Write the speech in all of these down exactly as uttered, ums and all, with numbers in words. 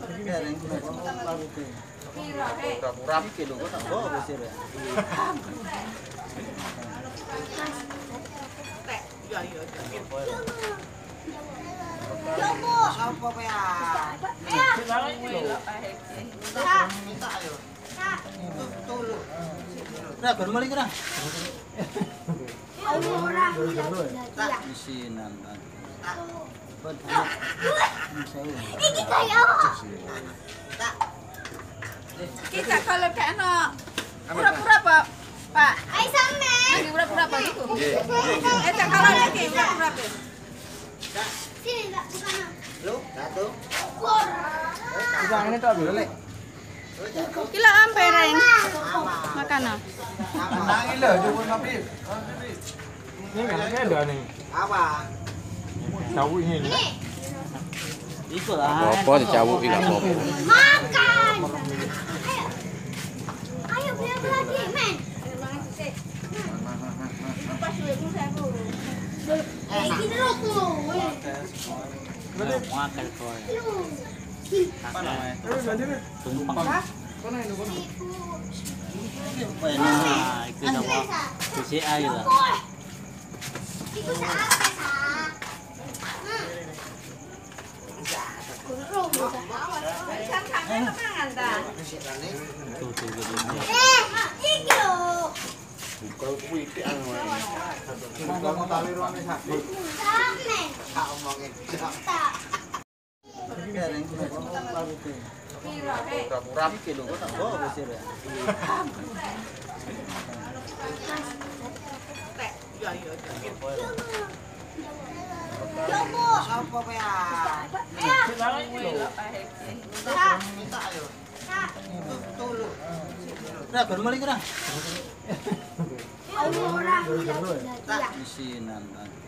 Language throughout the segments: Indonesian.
Pura-pura gitu kok tak bawa besir ya. Apa apa ya? Nah, baru balik dah. Orang Isinan. ini kayak Kita kalau kayak no pura-pura Pak. Pak. Ay sama. Lagi pura-pura Pak itu. Nggih. Eh kalau lagi pura-pura. Sini enggak bukan. Lu, satu. Kor. Udah ini tuh dulu, Le. Kila ampereng. Makanan. Nangin lho, coba ngopi. Ini enaknya ada nih. Apa? Cawuk ini. Itu lah. Apa dicawuk iki apa? Makan. Ayo. Ayo bilang lagi, men. Eh, gini loh tuh. Makan kau. Apa namanya? Tumpang. Nah, itu nama P C I lah. Itu saat saat. Tuh tuh gitu. Eh, iki loh. Bukan kuwi iki anu. Semoga mau tali ruangnya sakit. Sampai. Tak omongin. Tak. Pura-pura gitu kok tak bawa besir ya. Apa apa ya? Nah, baru balik dah. Orang Isinan.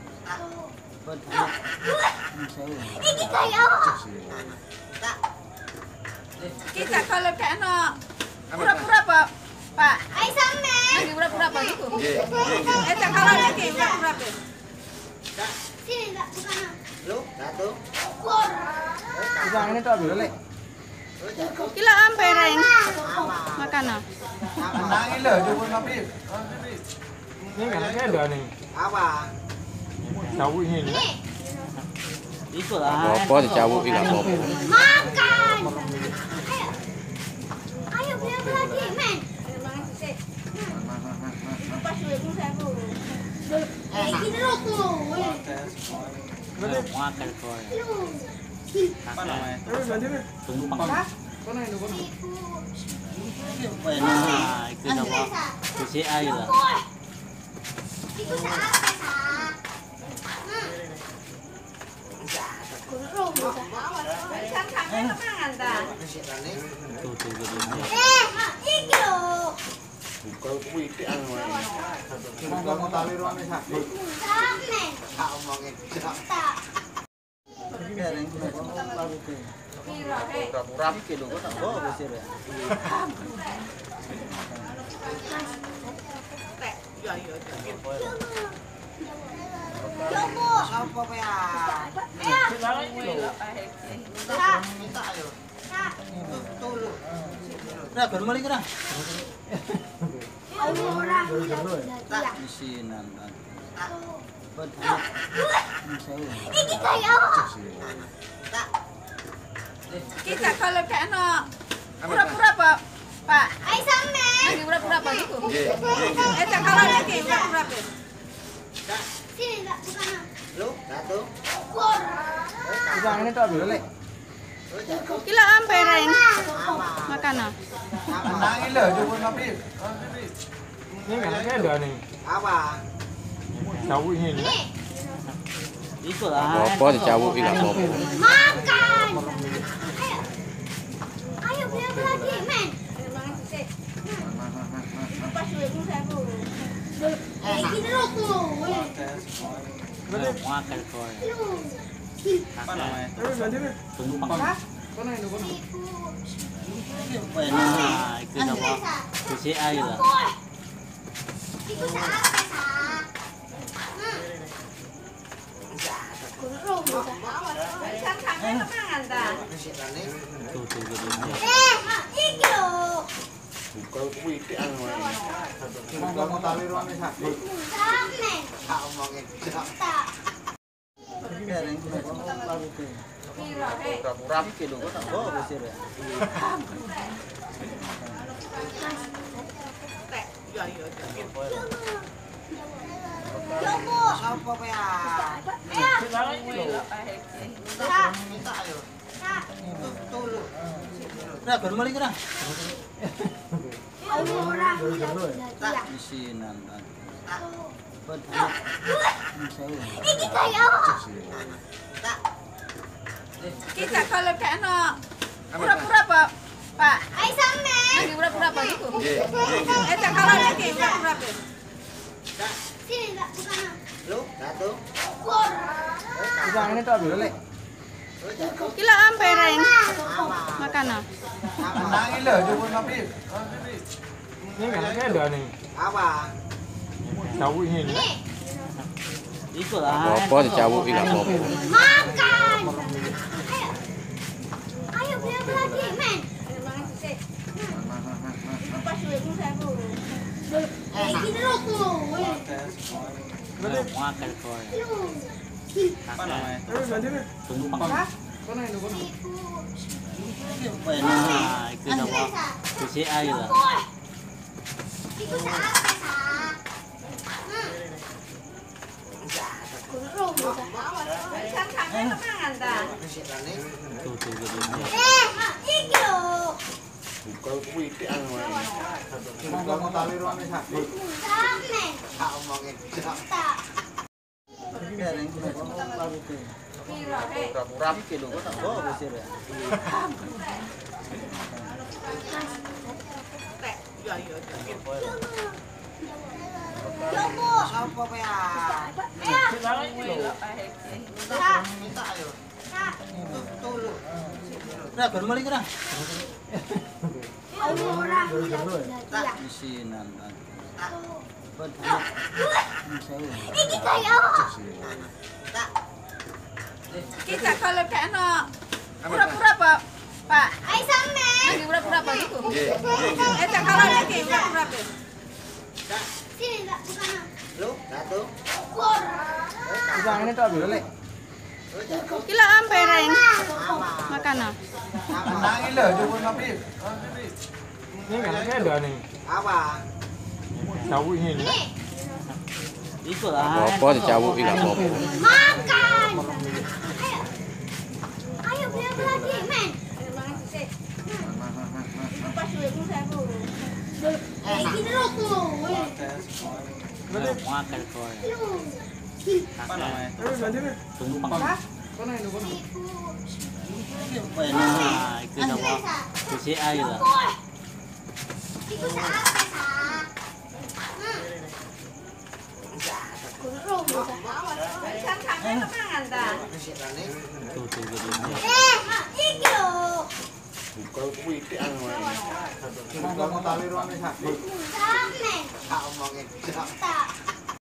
ini kayak Kita kalau kayak no pura-pura Pak. Pak. Ay sama. Lagi pura-pura Pak itu. Nggih. Eh kalau lagi pura-pura. Sini enggak bukan. Lu, satu. Kor. Udah ini tuh dulu, Le. Kila ampereng. Makanan. Nangin lho, coba ngopi. Ini enaknya ada nih. Apa? Cawuk ini. Itu lah. Apa dicawuk iki apa? Makan. Ayo. Ayo bilang lagi, men. Eh, gini loh tuh. Makan kau. Apa namanya? Tumpang. Nah, itu nama P C I lah. Itu saat saat. Tuh tuh gitu. Eh, iki loh. Bukan kuwi iki anu. Semoga mau tali ruangnya sakit. Sampai. Tak omongin. Tak. Pura-pura gitu kok tak bawa besir ya. Apa apa ya? Nah, baru balik dah. Orang Isinan. ini kayak Kita kalau kayak no pura-pura Pak. Pak. ay sama. Lagi pura-pura Pak itu. Nggih. Eh kalau lagi pura-pura. Sini enggak bukan. Lu, satu. Kor. Udah ini tuh dulu, Le. Kila ampereng. Makanan. Nangin lho, coba ngopi. Ini enaknya ada nih. Apa? Cawuk ini. Itu lah. Apa dicawuk iki apa? Makan. Ayo. Ayo bilang lagi, men. Eh, gini loh tuh. Makan kau. Apa namanya? Tumpang. Nah, itu nama P C I lah. Itu saat saat. Sampai kemangan dah? Tuh tuh gedungnya. Eh, iki loh. Buka kuwi iki anu wae. Sampai. Tak. Piro, hei? Pura-pura. Tek, iya, iya, iya. Yopo. Apa kaya? Ya. Wih, lo, eh, eh. Tak. Minta ayo. Tak. Tulu. Dah, gur mali kira. Orang tidak. Isinan. Iki kayak apa? Kita kalau kayak no pura-pura apa, Pak? Ay, sampe. Lagi pura-pura apa gitu? Eh, tak kalau lagi pura-pura apa? Sini, tak. Bukan. Lu, satu. Kor. Udah ini tak dulu, Lek. Kilo ampereng makanan. Nangis lho, coba ngopi. Ini enaknya ada nih. Apa? Sawu ini. Ini. Apa dicawuk iki gak apa-apa. Makan. Ayo. Ayo, bilang lagi, men. Eh, gini loh tuh. Makan kau. Apa namanya? Tumpang. Ibu. Nah, itu nama kusi air lah. Kor. Iku sa apa sa? Sampai kemangan dah? Tuh tuh gedungnya. Eh, iki loh. Buka kuwi iki anu wae. Sampe. Tak omongin. Tak. Piro, hei? Pura-pura. Tek, iya, iya, iya. Yopo. Apa kaya? Ya. Wih, lo, eh, eh. Tak. Minta ayo. Tak. Tulu. Dah, gur mali kira. Orang tidak. Isinan. Iki kayak apa? Kita kalau kayak no pura-pura apa, Pak? Ay, sampe. Lagi pura-pura apa gitu? Eh, tak kalau lagi pura-pura apa? Sini, tak. Bukan. Lu, satu. Kor. Udah ini tak dulu, Lek. Kilo ampereng makanan. Nangis lho, coba ngopi. Ini enaknya ada nih. Apa? Sawu ini. Ini. Apa dicawuk iki gak apa-apa. Makan. Ayo. Ayo, bilang lagi, men. Eh, gini loh tuh. Makan kau. Apa namanya? Tumpang. Ibu. Nah, itu nama kusi air lah. Kor. Iku sa apa sa? Sampai kemangan dah? Tuh tuh gedungnya. Eh, iki loh. Buka kuwi iki anu wae. Sampe. Tak omongin. Tak.